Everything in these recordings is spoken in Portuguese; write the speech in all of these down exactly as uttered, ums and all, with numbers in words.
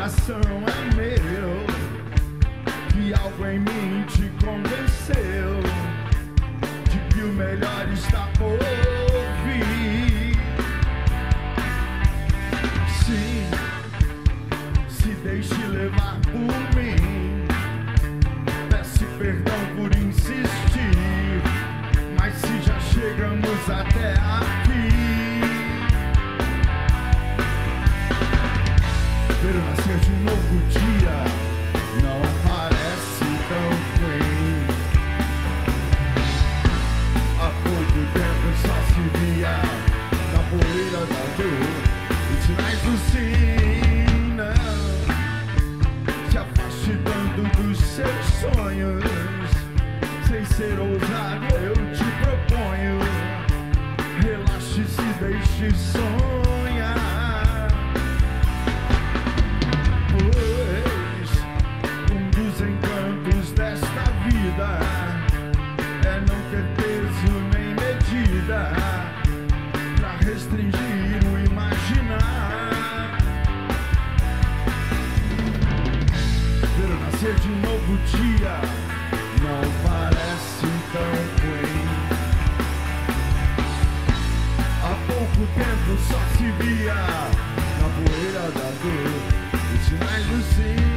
coração é meu, que algo em mim te convenceu de que o melhor está por vir. Sim, se deixe levar por mim. Peço perdão por insistir, mas se já chegamos até aqui, ver o nascer de um novo dia não parece tão ruim. Há pouco tempo só se via na poeira da dor os sinais do sim. Não se afaste tanto dos seus sonhos, sem ser ousado eu te proponho, relaxe, se deixe sonhar. Encantos desta vida é não ter peso nem medida pra restringir o imaginar. Ver o nascer de um novo dia não parece tão ruim. Há pouco tempo só se via na poeira da dor os sinais do sim.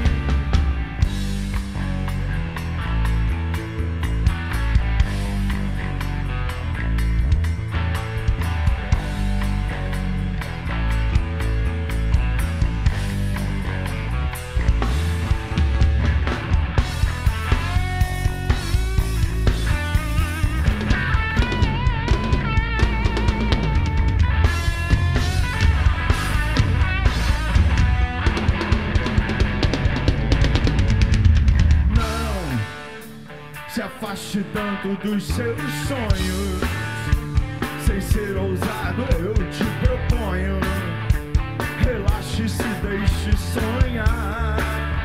Afaste tanto dos seus sonhos, sem ser ousado eu te proponho, relaxe, se deixe sonhar.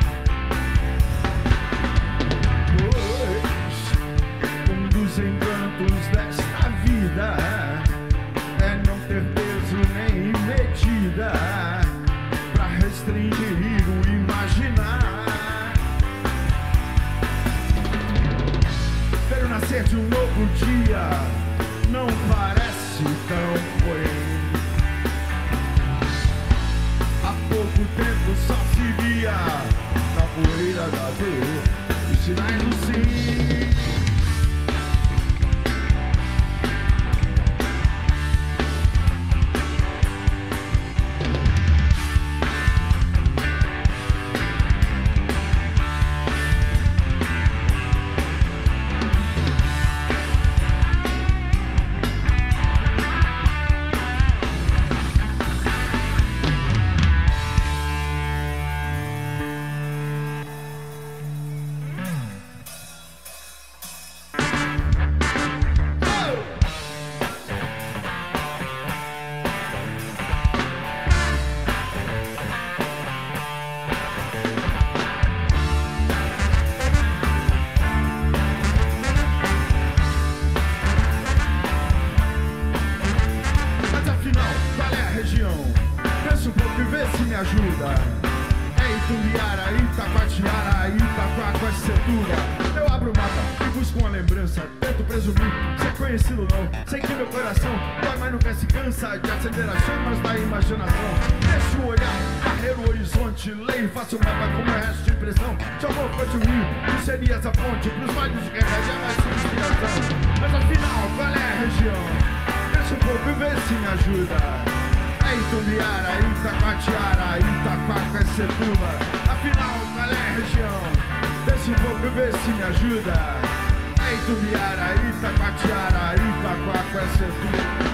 Pois um dos encantos desta vida é não ter peso nem medida pra restringir o imaginar. Nascer de um novo dia não parece tão ruim. Há pouco tempo só se via na poeira da dor os sinais do sim. Ajuda. É Itumbiara, Itacoatiara, Itacoaquecetuba. Eu abro o mapa e busco uma lembrança. Tento presumir ser conhecido não. Sei que meu coração dói, mas nunca se cansa de acender as chamas da imaginação. Deixo o olhar, varrer o horizonte, leio e faço um mapa como é resto de impressão. De amor fosse o rio, tu serias a fonte pros vales de quem é mais sua inspiração. Mas afinal, qual é a região? Deixa um pouco e vê se me ajuda. É Itumbiara, Itacoatiara, Itacoaquecetuba. Afinal, qual é a região? Deixa um pouco e vê se me ajuda. É Itumbiara, Itacoatiara, Itacoaquecetuba.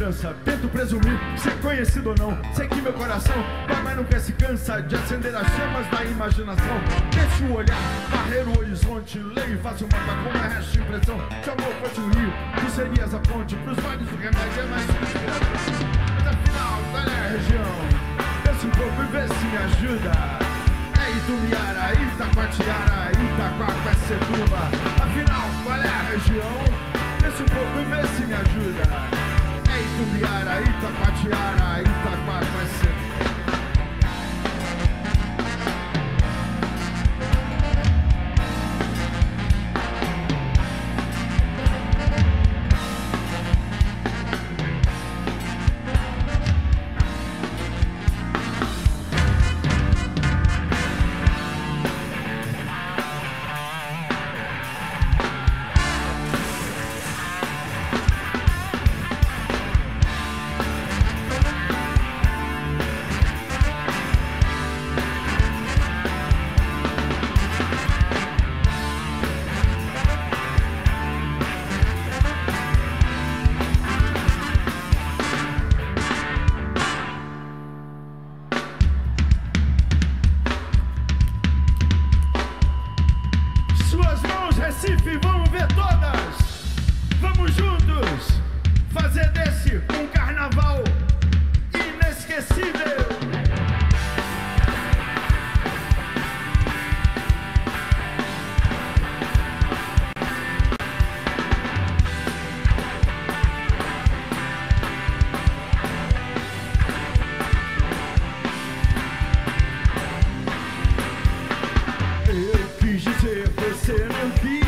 lembrança, tento presumir ser conhecido ou não. Sei que meu coração vai, mas não quer se cansa de acender as chamas da imaginação. Deixa o olhar, varrer o horizonte, leio e faço um mapa com uma resta impressão. Se o amor fosse um rio, tu serias a ponte, pros vales do remédio é mais inspiração. Mas afinal, qual é a região? Desce um pouco e vê se me ajuda. É Itumiara, Itacoatiara, Itaquaquecetuba. Afinal, qual é a região? Desce um pouco e vê se me ajuda. É Itumiara, Itacoatiara, Itaquaquecetuba. Recife, vamos ver todas. Vamos juntos fazer desse um carnaval inesquecível. Eu quis dizer, você não quis.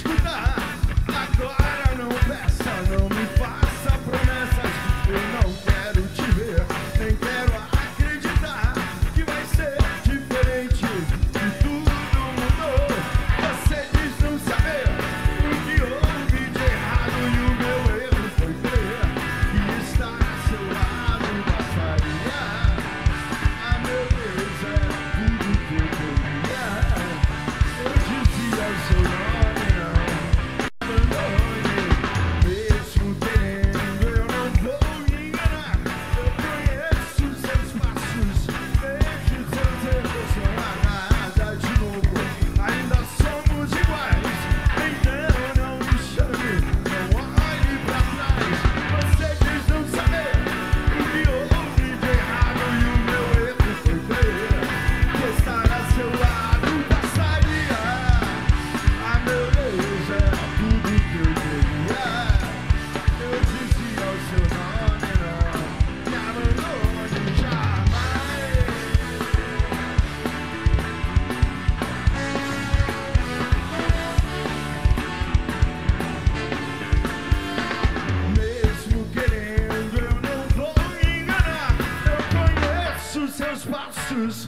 Seus passos,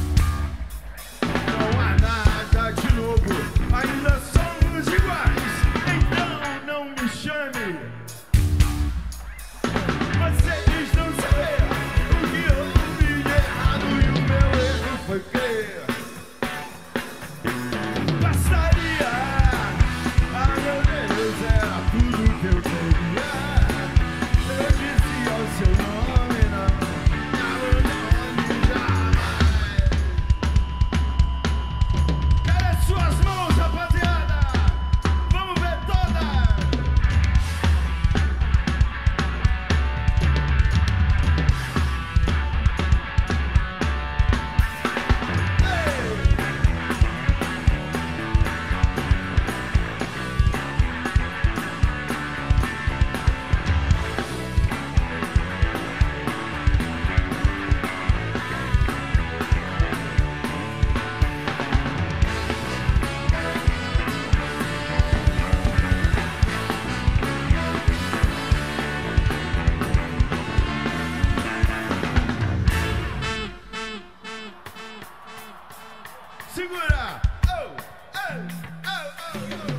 não há nada de novo, ainda somos iguais, então não me chame. Você diz não saber o que houve de errado e o meu erro foi crer. Bastaria, ah meu Deus, era tudo que eu queria. Eu dizia o seu nome, não. Suas mãos, rapaziada! Vamos ver todas! Segura! Oh, oh, oh, oh, oh.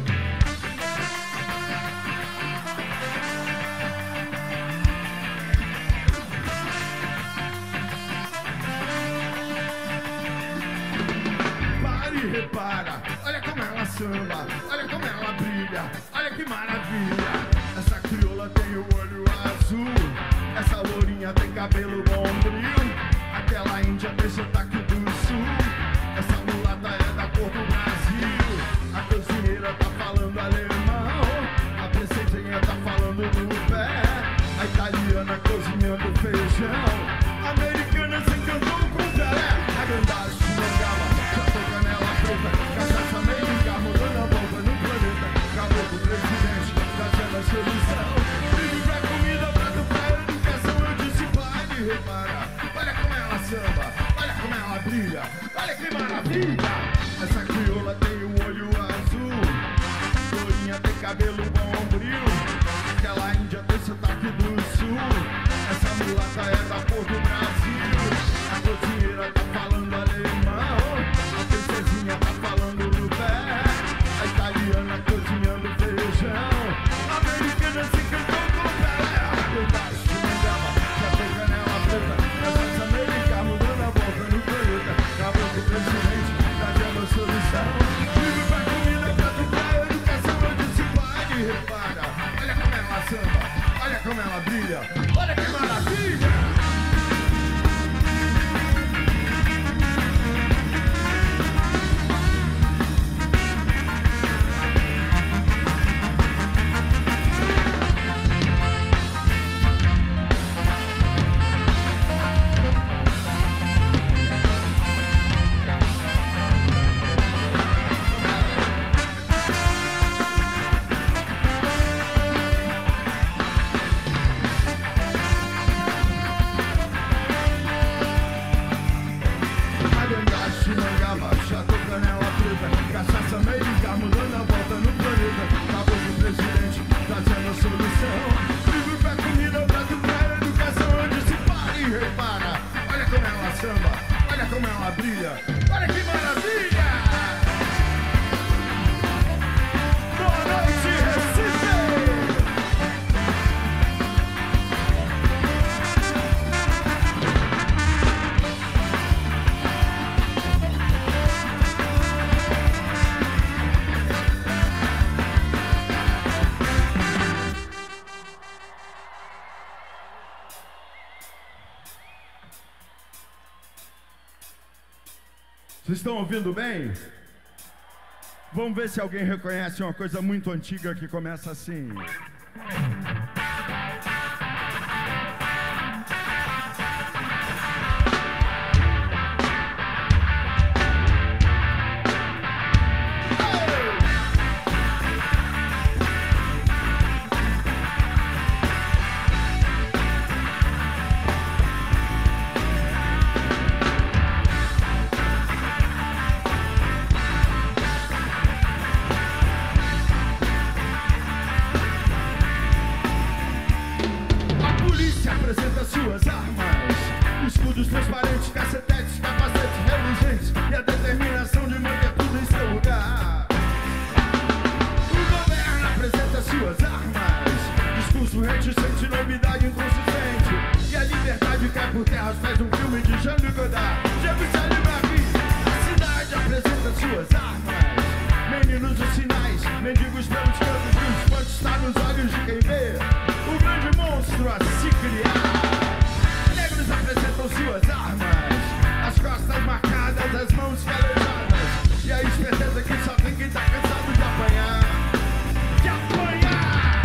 Pare e repara, olha como ela samba, olha como ela brilha, olha que maravilha. Essa crioula tem o olho azul, essa lourinha tem cabelo bombril, aquela índia tem sotaque do sul, essa mulata é da cor do Brasil, a cozinheira tá falando alemão, a princesinha tá falando no pé, a italiana cozinhando feijão, a americana se encantou com Pelé, a gandara chingava, já tô canela preta, cachaça meio mudando a volta no planeta, acabou com o presidente, trazendo a solução, livre pra comida, prato pra educação, eu disse pare, repara, olha como ela samba, olha como ela brilha, olha que maravilha, essa crioula tem o olho azul, lourinha tem cabelo bombril, aquela índia tem sotaque do sul, essa mulata é da cor do Brasil, a cozinheira tá falando alemão, a princesinha tá falando no pé, a italiana cozinhando feijão, a americana se cantou com Pelé, eu baixo de mandava, já tô canela preta, essa América mudando a volta no planeta, acabou com o presidente, trazendo a solução, livre pra comida, prato pra educação, eu disse pare, repara, olha como ela samba, olha como ela brilha, olha que maravilha! Cachaça América mudando a volta no planeta, acabou com o presidente, trazendo a solução, livre pra comida, prato pra educação, eu disse pare e repara, olha como ela samba, olha como ela brilha, olha que maravilha! Boa noite, Recife! Vocês estão ouvindo bem? Vamos ver se alguém reconhece uma coisa muito antiga que começa assim. Suas armas, escudos transparentes, cacetetes, capacetes reluzentes e a determinação de manter tudo em seu lugar. O governo apresenta suas armas, discurso reticente, novidade inconsistente, e a liberdade cai por terra aos pés de um filme de Jean-Luc Godard. Jerusalém Marie, a cidade apresenta suas armas, meninos os sinais, mendigos pelos cantos, e o espanto está nos olhos de quem vê o grande monstro a se criar. Apresentam suas armas, as costas marcadas, as mãos calejadas, e a esperteza que só tem quem tá cansado de apanhar, de apanhar.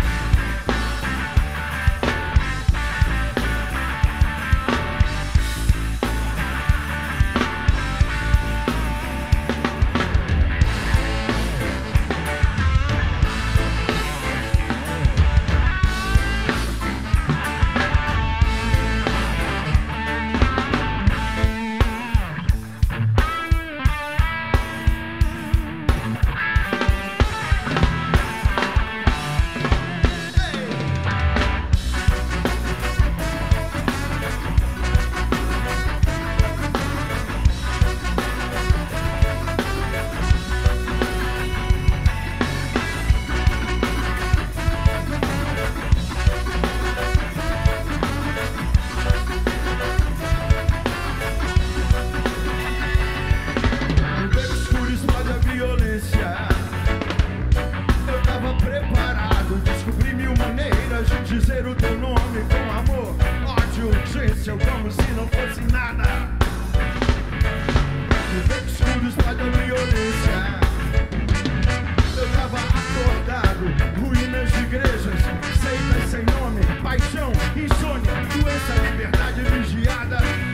escuros lá da violência. Eu tava acordado, ruínas de igrejas, seitas sem nome, paixão, insônia, doença, liberdade vigiada.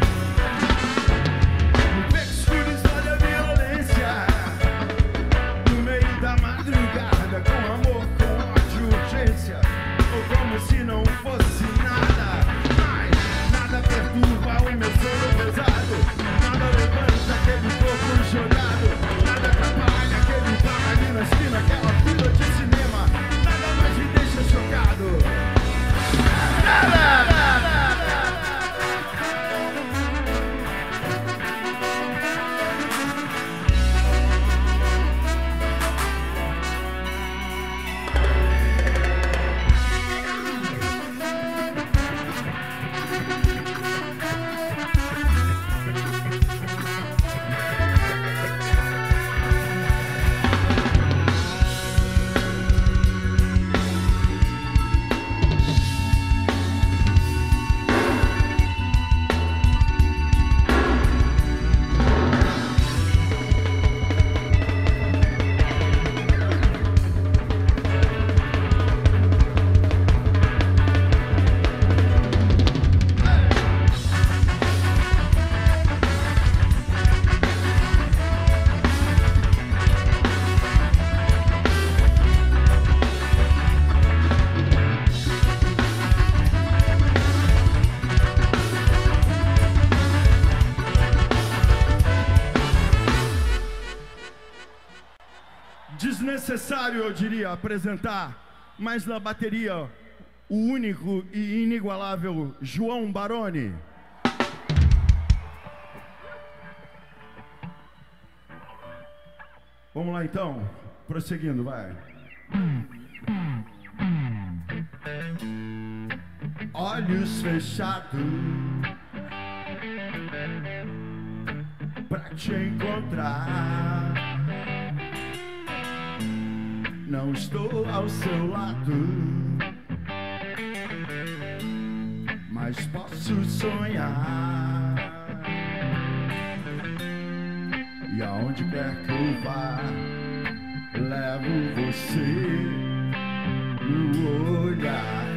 No beco escuros lá da violência, no meio da madrugada, com amor, com ódio, urgência, ou como se não fosse nada. Mas nada perturba o meu sono pesado, nada levanta aquele corpo jogado, nada atrapalha aquele bar ali na esquina, aquela fila de cinema, nada mais me deixa chocado. Nada! Desnecessário, eu diria, apresentar, mas na bateria, o único e inigualável João Baroni. Vamos lá então, prosseguindo, vai. Olhos fechados pra te encontrar. Não estou ao seu lado, mas posso sonhar. E aonde quer que eu vá, levo você no olhar.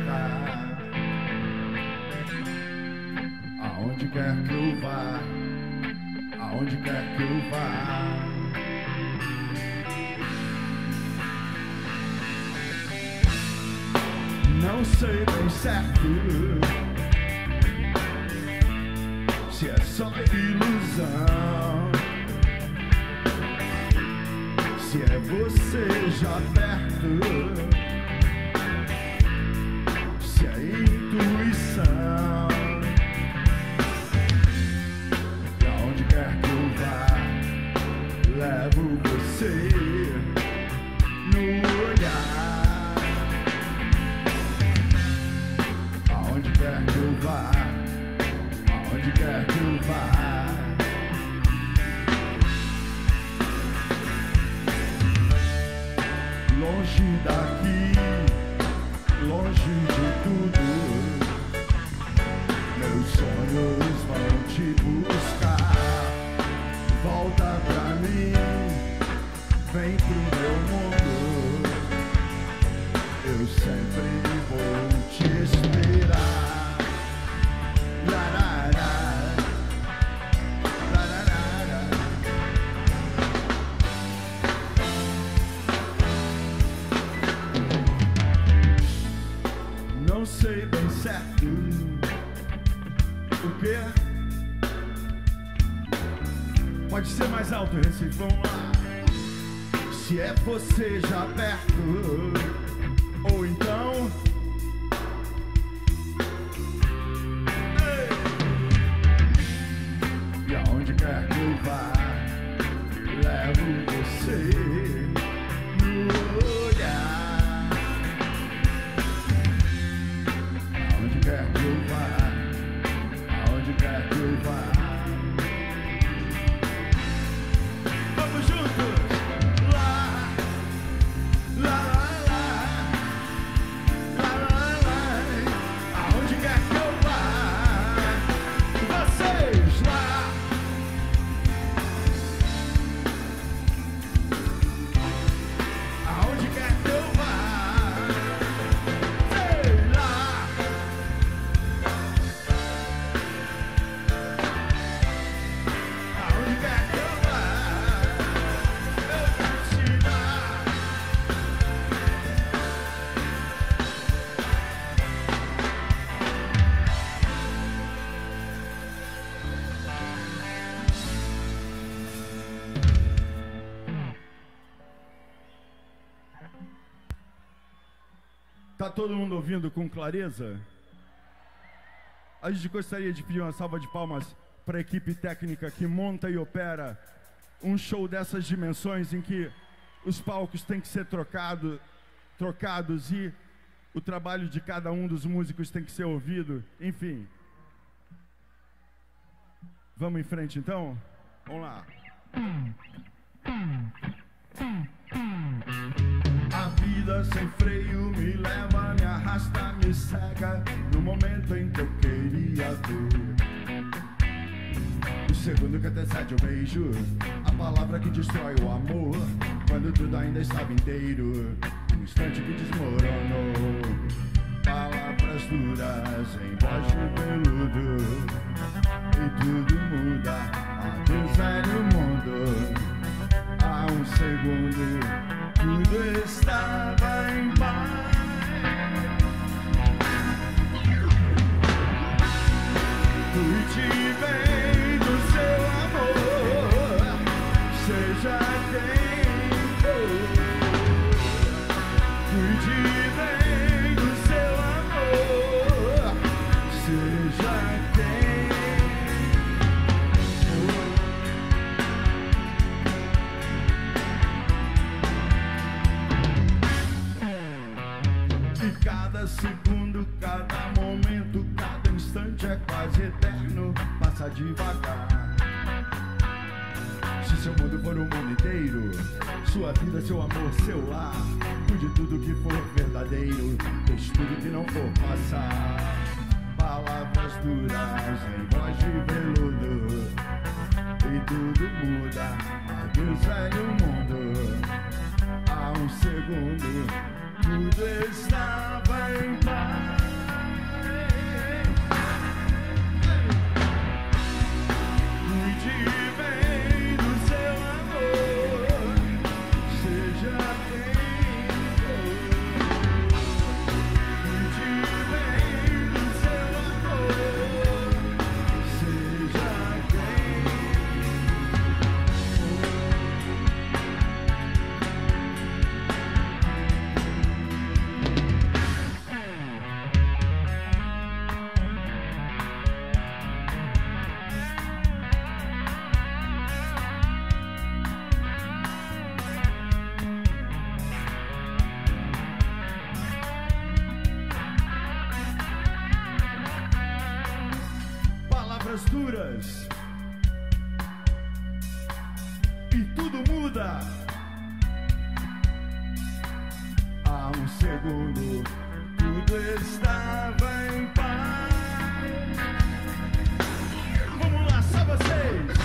Aonde quer que eu vá, aonde quer que eu vá. Não sei bem certo se é só ilusão, se é você já perto, se é intuição. E aonde quer que eu vá, levo você no olhar. Aonde quer que eu vá, aonde quer que eu vá. Longe daqui, longe de tudo, meus sonhos vão te buscar. Volta pra mim, vem pro meu mundo, eu sempre vou te esperar. Não sei bem certo o que. Pode ser mais alto, Recife, vamos lá. Se é você já perto, ou então ei. E aonde quer que eu vá, levo você no olhar. Aonde quer que eu vá, aonde quer que eu vá. Vamos juntos! Lá, lá, lá, lá, lá, lá. Aonde quer que eu vá, vocês lá. Tá todo mundo ouvindo com clareza? A gente gostaria de pedir uma salva de palmas para a equipe técnica que monta e opera um show dessas dimensões em que os palcos têm que ser trocado, trocados e o trabalho de cada um dos músicos tem que ser ouvido. Enfim. Vamos em frente então? Vamos lá. A vida sem freio me leva, me arrasta, me cega no momento em que eu queria ver. O segundo que antecede o beijo, a palavra que destrói o amor, quando tudo ainda estava inteiro, um instante que desmoronou. Palavras duras em voz de veludo, e tudo muda, adeus velho mundo. Há um segundo tudo estava em paz. Cuide bem do seu amor, seja quem for. Cuide bem do seu amor, seja quem for. E cada segundo, cada momento, cada instante é quase eterno, passa devagar. Se seu mundo for o mundo inteiro, sua vida, seu amor, seu lar, cuide tudo que for verdadeiro, deixe tudo que não for passar. Palavras duras em voz de veludo, e tudo muda, adeus velho mundo. Há um segundo tudo estava em paz. Cuide bem do seu amor, seja quem for. Cuide bem do seu amor, seja quem duras e tudo muda. Há um segundo tudo estava em paz. Vamos lá, só vocês.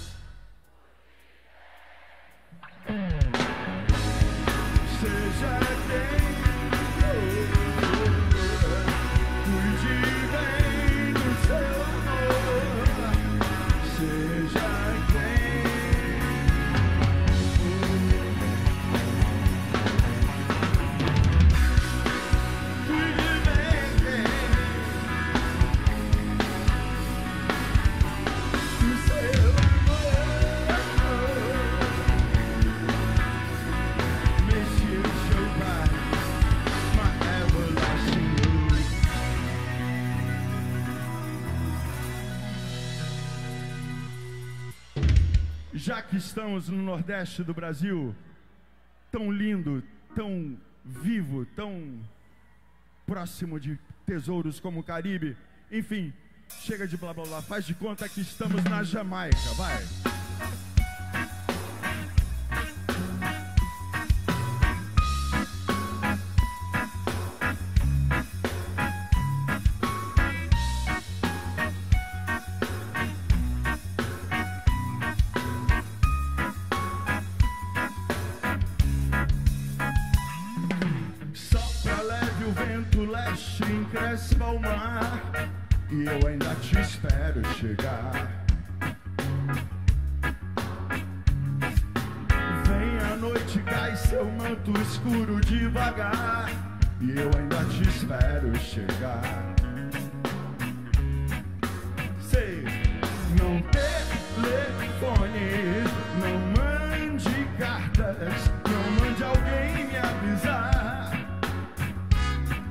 Seja quem for, cuide bem do seu amor, seja quem for. Cuide bem do seu amor. Miss you so bad, my everlasting love. Já que estamos no Nordeste do Brasil, tão lindo, tão vivo, tão próximo de tesouros como o Caribe, enfim, chega de blá blá blá, faz de conta que estamos na Jamaica, vai! Leste encrespa o mar e eu ainda te espero chegar. Vem a noite, cai seu manto escuro devagar e eu ainda te espero chegar. Sei, não telefone, não mande cartas, não mande alguém me avisar.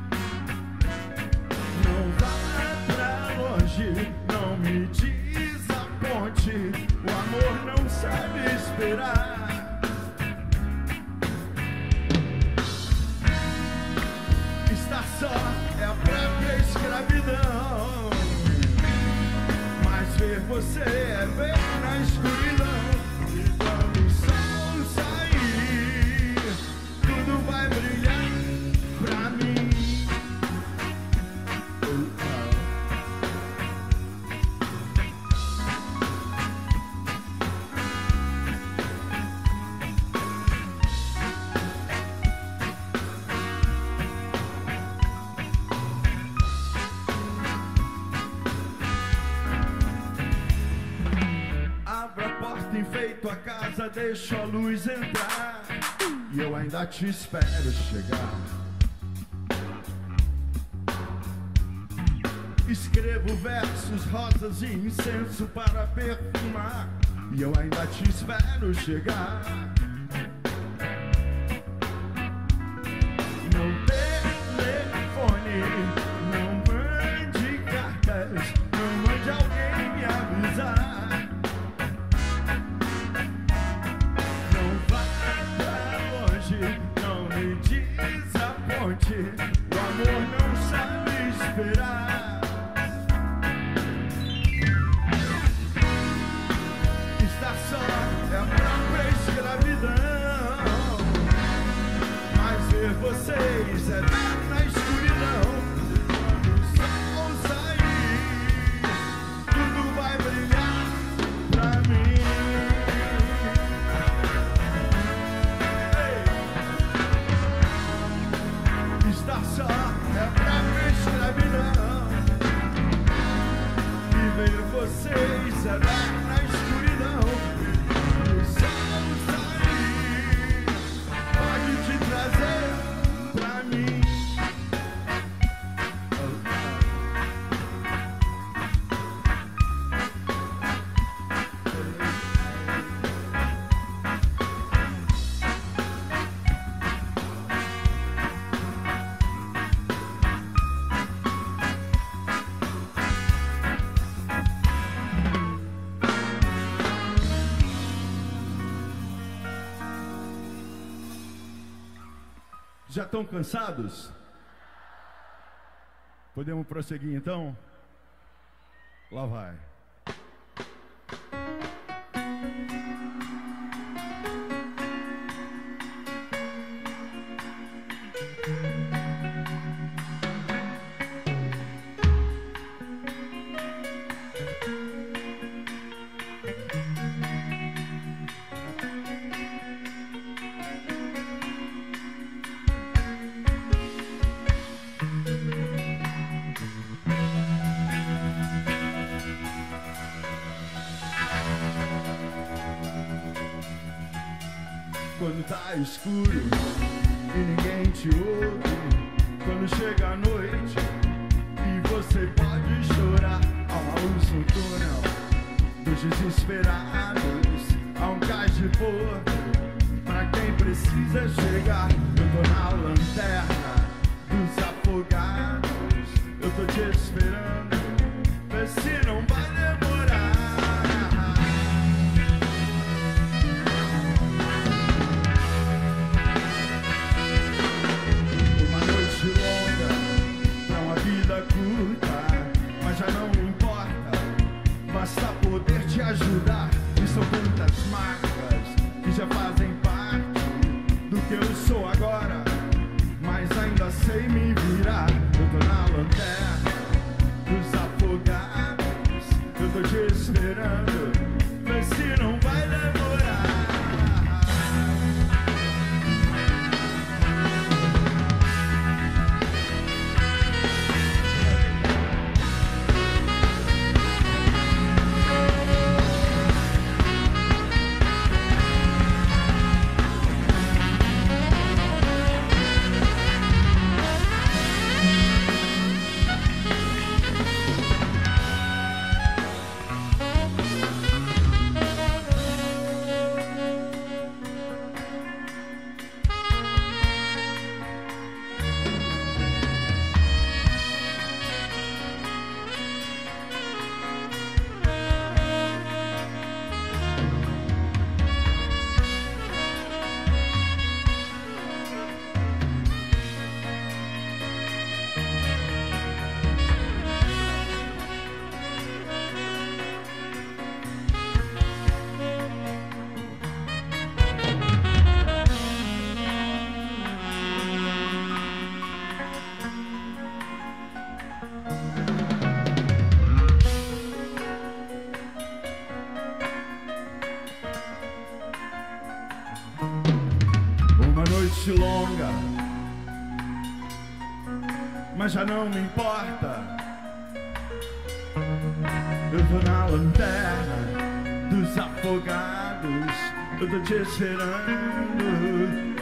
tristeza, deixo a luz entrar e eu ainda te espero chegar. Escrevo versos, rosas e incenso para perfumar e eu ainda te espero chegar. No telefone, não mande cartas, não mande alguém me avisar. Não vá pra longe, não me desaponte, o amor não sabe esperar. Estar só é a própria escravidão, mas ver vocês é dar na escuridão. Quando o sol sair, tudo vai brilhar pra mim. Ei. Estar só é a própria escravidão, e ver vocês é dar na escuridão. O sol sair pode te trazer pra mim. Já estão cansados? Podemos prosseguir então? Lá vai. Quando tá escuro e ninguém te ouve, quando chega a noite e você pode chorar, há uma luz no túnel dos desesperados, há um cais de porto pra quem precisa chegar. Eu tô na lanterna dos afogados, eu tô te esperando, vê se não vai demorar. Já não importa, basta poder te ajudar. E são tantas marcas que já fazem parte do que eu sou agora, mas ainda sei me virar. Eu tô na lanterna dos afogados, eu tô te esperando, vê se não vai demorar. Noite longa, mas já não me importa. Eu tô na lanterna dos afogados, eu tô te esperando.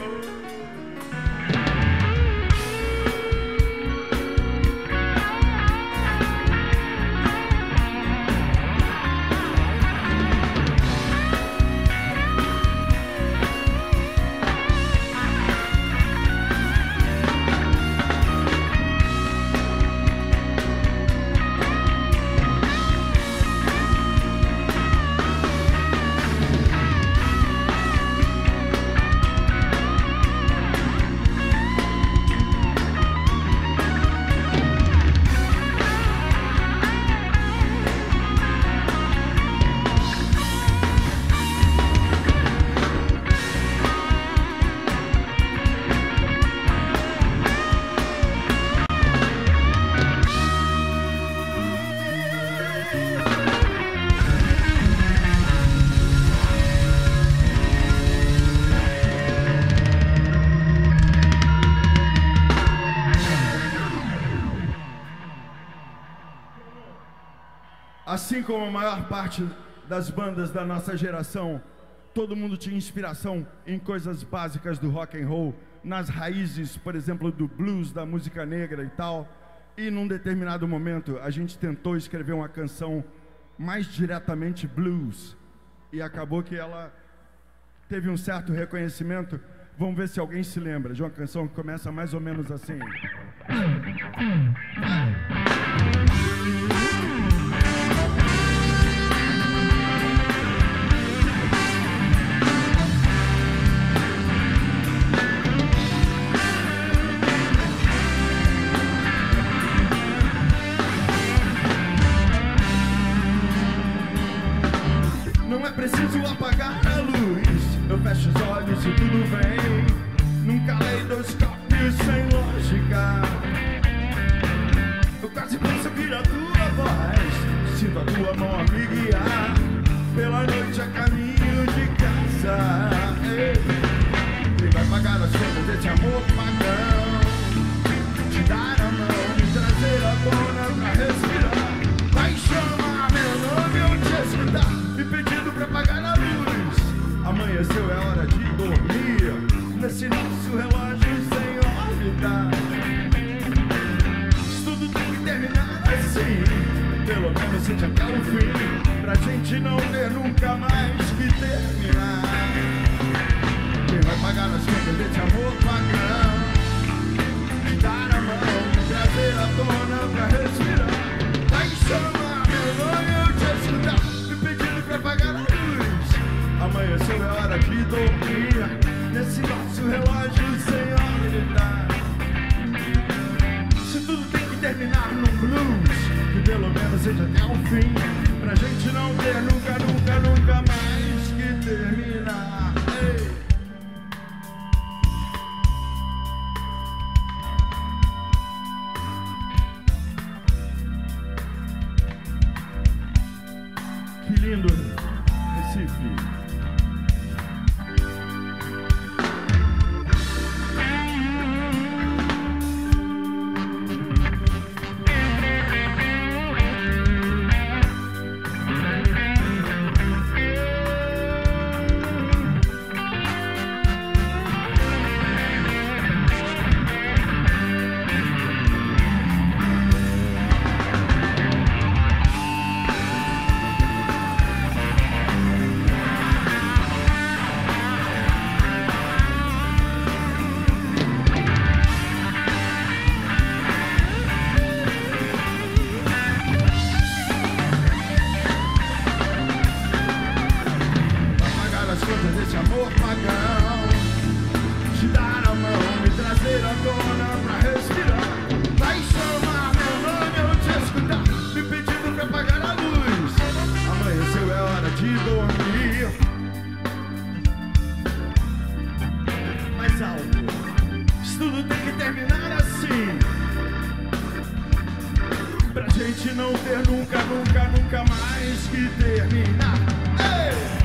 Assim como a maior parte das bandas da nossa geração, todo mundo tinha inspiração em coisas básicas do rock and roll, nas raízes, por exemplo, do blues, da música negra e tal. E num determinado momento a gente tentou escrever uma canção mais diretamente blues e acabou que ela teve um certo reconhecimento. Vamos ver se alguém se lembra de uma canção que começa mais ou menos assim. Não é preciso apagar a luz, eu fecho os olhos e tudo vem num caleidoscópio sem lógica. Eu quase posso ouvir a tua voz, sinto a tua mão a me guiar pela noite a caminho de casa. Ei, quem vai pagar as contas desse amor pagão? Te dar a mão, me trazer a tona pra respirar. Vai chamar meu nome, eu te escutar, me pedindo pra apagar a luz. Amanheceu, é hora de dormir nesse nosso relógio sem órbita. Isso tudo tem que terminar assim, pelo menos seja até o fim, pra gente não ter nunca mais que terminar. Quem vai pagar as contas desse amor pagão? Me dar a mão, me trazer a tona pra respirar. Vai chamar meu nome, eu te escutar, me pedindo pra apagar a luz. Amanheceu, é hora de dormir nesse nosso relógio sem órbita. Se tudo tem que terminar num blues, que pelo menos seja até o fim, pra gente não ter nunca, nunca, nunca mais que terminar. Ei. Que lindo, Recife. Não ter nunca, nunca, nunca mais que terminar. Ei!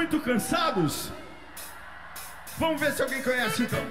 muito cansados? Vamos ver se alguém conhece então.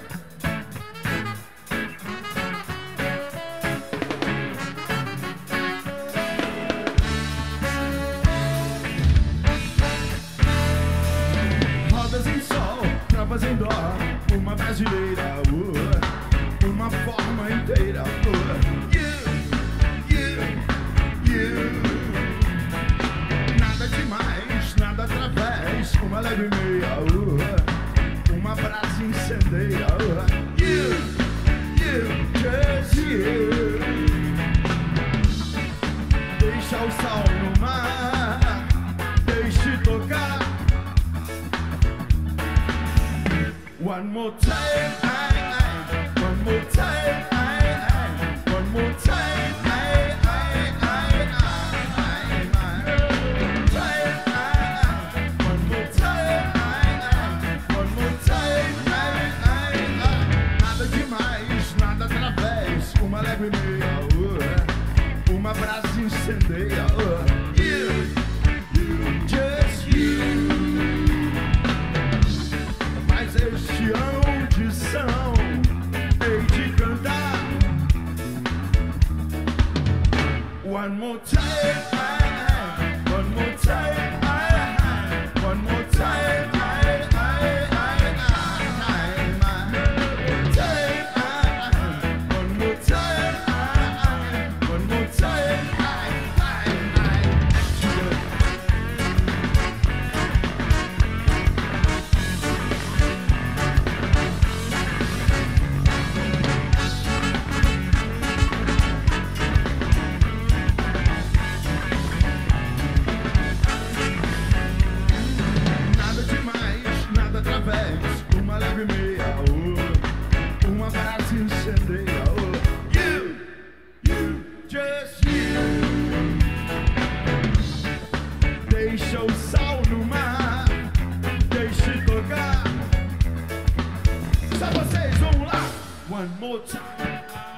Rodas em sol, travas em dó, uma brasileira, uh, uma forma inteira. Uh, you, you, you. Nada demais, nada através, uma leve meia, uh, uma brasa incendeia. Uh, you, you, just you. Deixa o sal no mar, deixe tocar. One more time, I, I, one more time, I, I, one more time, I, I, I, I, I, I, one more time, I, I, one more time, I, I, I. Nada demais, nada através, uma leve meia, uh, uma brasa incendeia, uh, you, you, just you. Este audição hei de cantar. One more time, I, I, one more time, I, I, one more time, I, I, I, I, I, time, I, one more time, I, I, one more time, I, I, I. Uma leve meia, oh, uma brasa incendeia, oh, you, you, just you. Deixa o sal no mar, deixe tocar. Só vocês, vamos lá. One more time.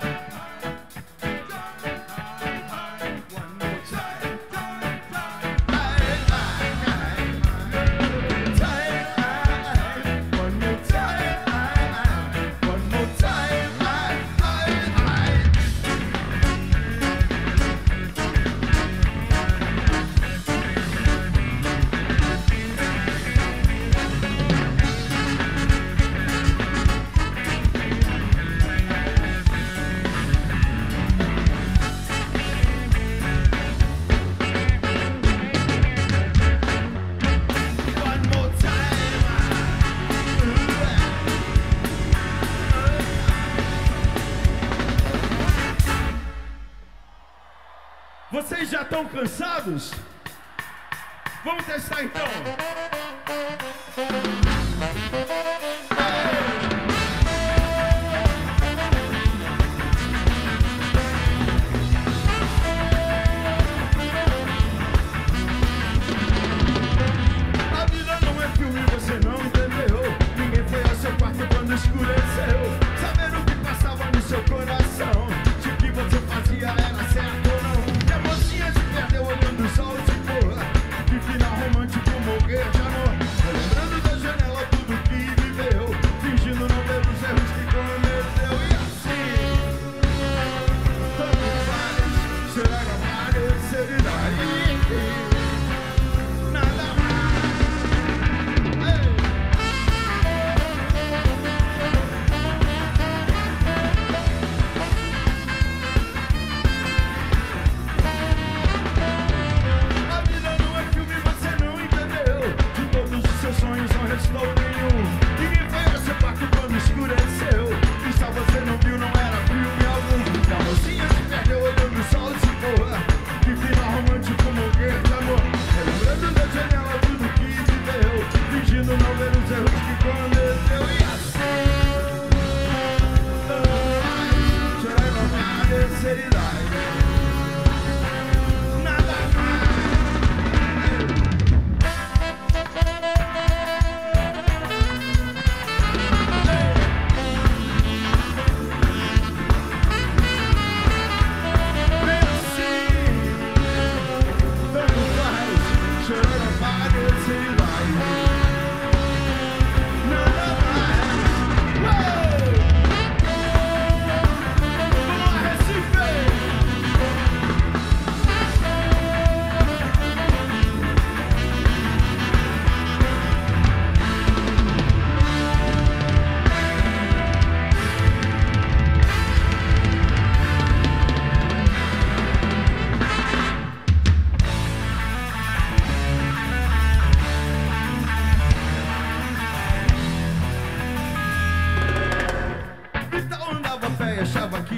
Vocês já estão cansados? Vamos testar então. A vida não é filme, você não entendeu. Ninguém foi ao seu quarto quando escureceu, sabendo o que passava no seu coração, se o que você fazia era certo ou não. E a mocinha se perdeu olhando o sol se pôr, que final romântico morrer de amor, lembrando da janela tudo que viveu, fingindo não ver os erros que cometeu. E assim, tanto faz, será que aparecer daí? Nada mais. Ei.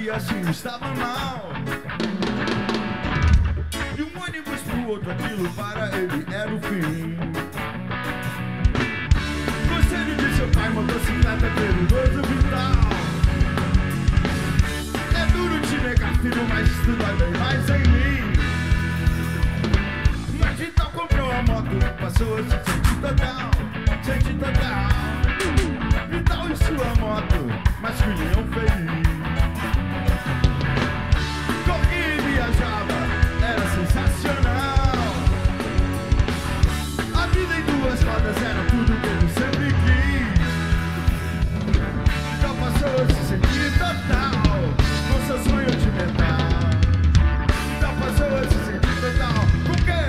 que assim estava mal. De um ônibus pro outro, aquilo para ele era o fim. Conselho de seu pai, motocicleta perigoso vital. É duro te negar, filho, mas isso dói bem mais em mim. Mas então comprou a moto, passou a se sentir total, sentir total. Vital em sua moto, masculinão feliz. Corria e viajava, era sensacional. A vida em duas rodas era tudo que ele sempre quis. Então passou a se sentir total, com seu sonho de metal. Então passou a se sentir total, com o quê?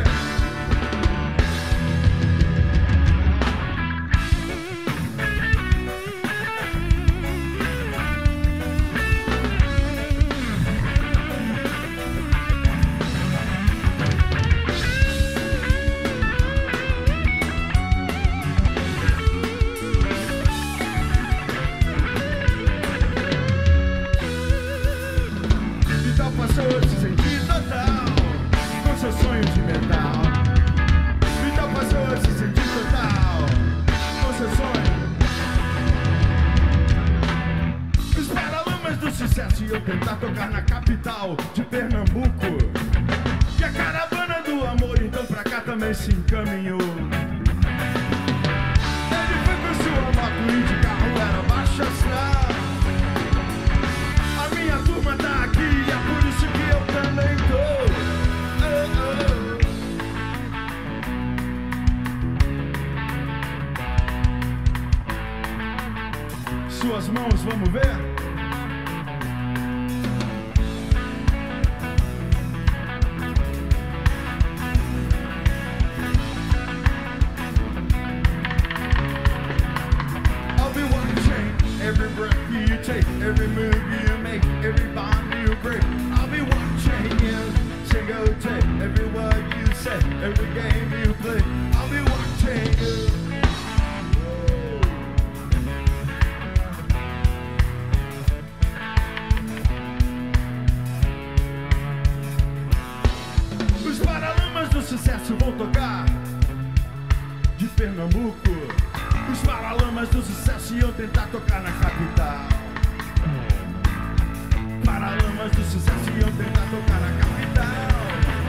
Passou a se sentir total, com seu sonho de metal. Então passou a se sentir total, com seu sonho. Os Paralamas do Sucesso iam tentar tocar na capital de Pernambuco. E a caravana do amor então pra cá também se encaminhou. Ele foi com sua moto e de carro era baixo astral. A minha turma tá aqui, é por isso que eu também tô. Oh, oh. Suas mãos, vamos ver? I'll be watching every breath you take, every move you make, every bond you break. I'll be watching you, sing or take, every word you say, every game you play. I'll be watching you. Os Paralamas do Sucesso vão tocar de Pernambuco. Os Paralamas do Sucesso iam tentar tocar na capital. Paralamas do Sucesso iam tentar tocar na capital.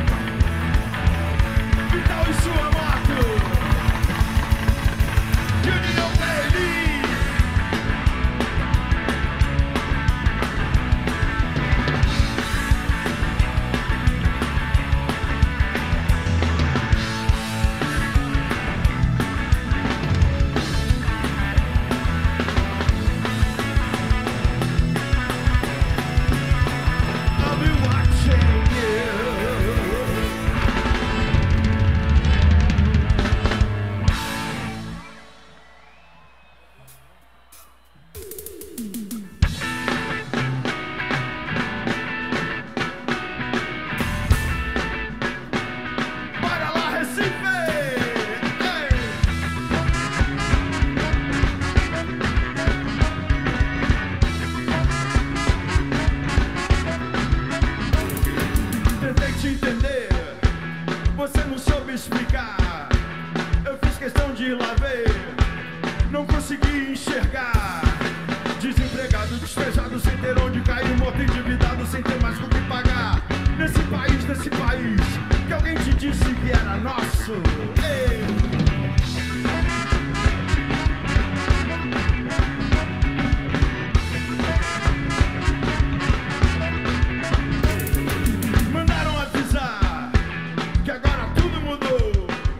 Vital em sua moto, União Feliz. I'll be watching you. Bora lá, Recife! Ei! Tentei te entender, você não soube explicar. Eu fiz questão de ir lá ver, não consegui enxergar. Desempregado, despejado, sem ter onde cair, morto, endividado, sem ter mais com o que pagar. Nesse país, nesse país, que alguém te disse que era nosso. Ei! Mandaram avisar que agora tudo mudou.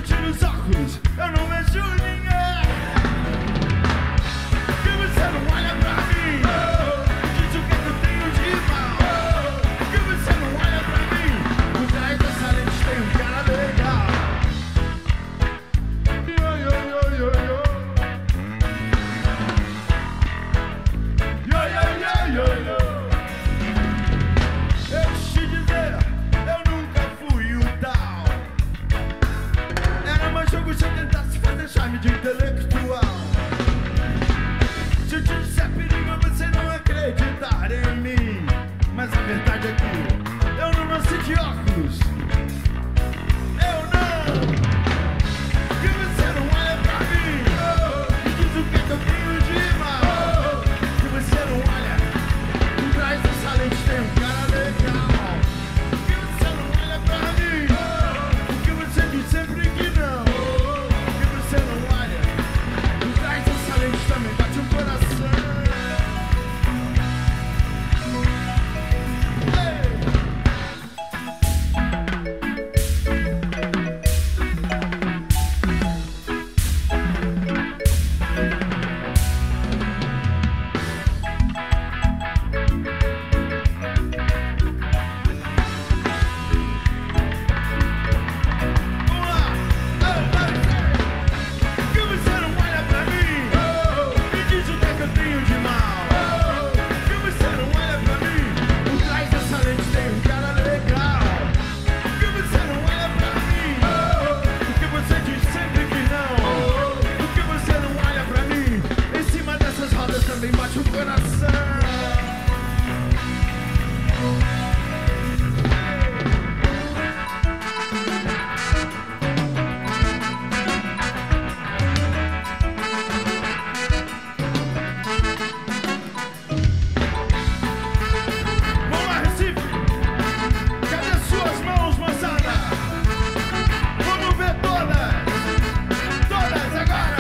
tiro os óculos, eu não vejo ninguém. Que você não olha pra mim, diz o que eu tenho de mal. Que você não olha pra mim, por trás dessa lente tem um cara legal. Yo, yo, yo, yo, yo. Yo, yo, yo, yo, yo. Eu te dizer, eu nunca fui o tal. Era mais jogo se eu tentasse fazer charme de intelectual. Se eu te disser perigo, você não acreditar em mim. Mas a verdade é que eu não nasci de óculos. Eu não. Que você não olha pra mim, e diz o que eu tenho de mal. Que você não olha, por trás dessa lente tem um cara legal. Que você não olha pra mim, porque você diz sempre que não. Que você não olha, por trás dessa lente também bate um coração. Ei! Vamos lá! Que você não olha pra mim, me diz o que é que eu tenho de mal. Que você não olha pra mim, por trás dessa lente tem um cara legal. Que você não olha pra mim, porque você diz sempre que não. Porque você não olha pra mim, em cima dessas rodas também bate o coração. Vamos lá, Recife! Cadê suas mãos, moçada? Vamos ver todas! Todas agora!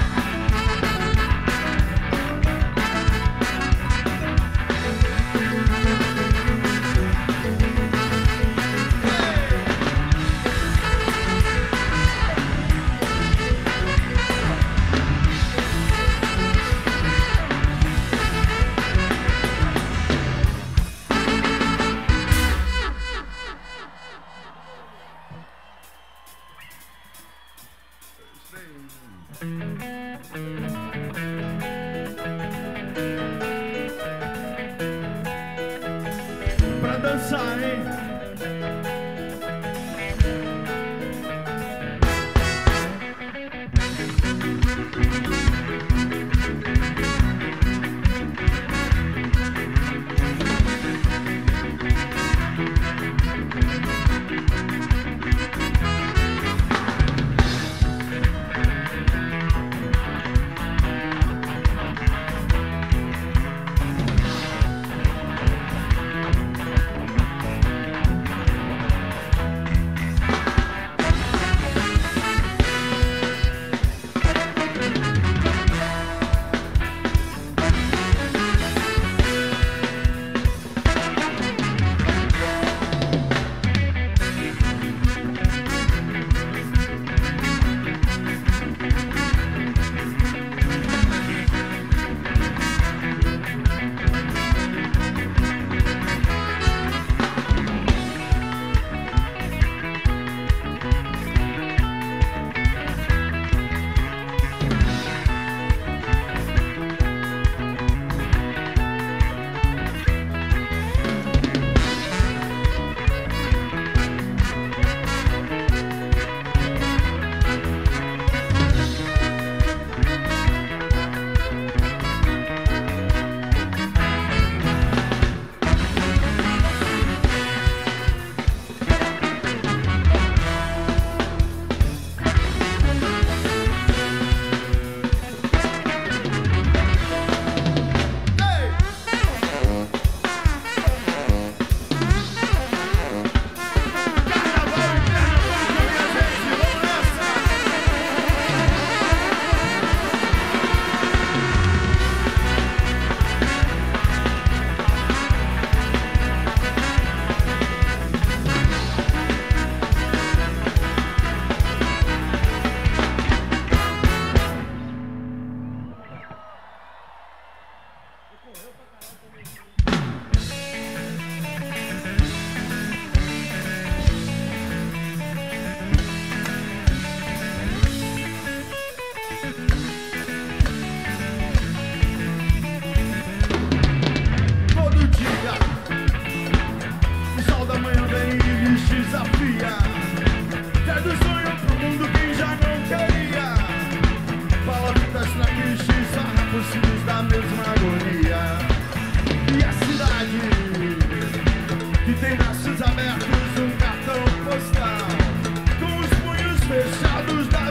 Pra dançar, hein?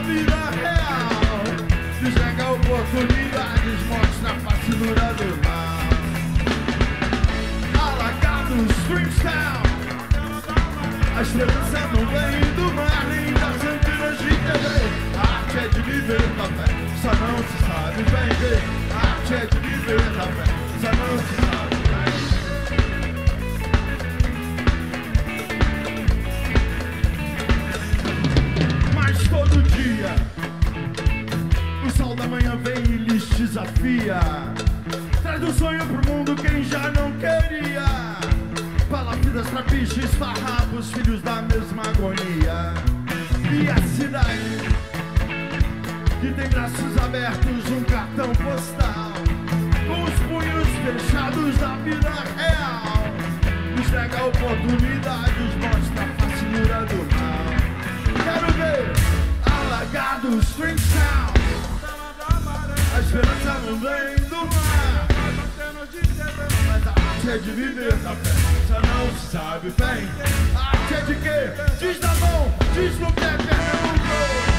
vida real. Enxerga oportunidades, mostra a fascinura do mal. Alagados, Springstown. A esperança não vem do mar nem das antenas de T V. A arte é de viver na fé, só não se sabe bem ver. A arte é de viver na fé, só não se sabe bem. Mas todo dia o sol da manhã vem e lhes desafia. Traz um sonho pro mundo quem já não queria. Palafidas, trapiches, farrapos, filhos da mesma agonia. E a cidade que tem braços abertos, um cartão postal com os punhos fechados da vida real. Nos nega oportunidades, mostra a fascinura do mal. Quero ver alagados, Springstown. A esperança não vem do mar, mas a arte é de viver na fé, só não se sabe bem. A arte é de quê? Diz na mão, diz no pé, Pernambuco.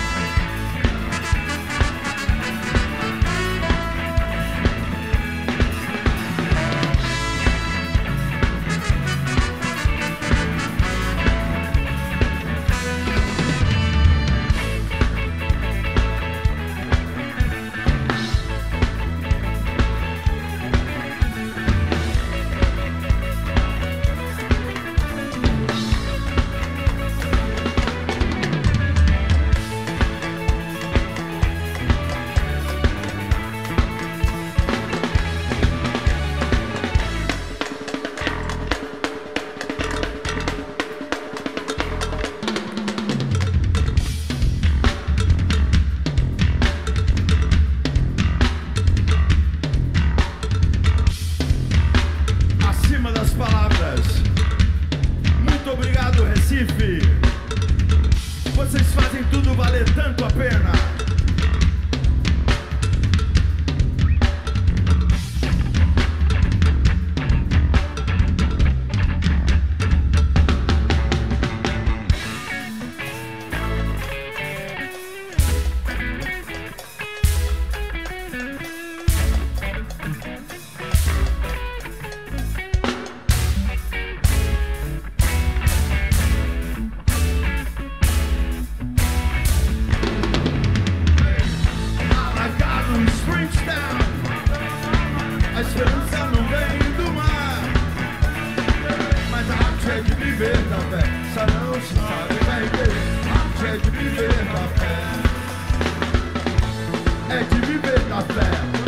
Vocês fazem tudo valer tanto a pena. A esperança não vem do mar, mas a arte é de viver na fé, só não se sabe bem ver. A arte é de viver na fé, é de viver na fé.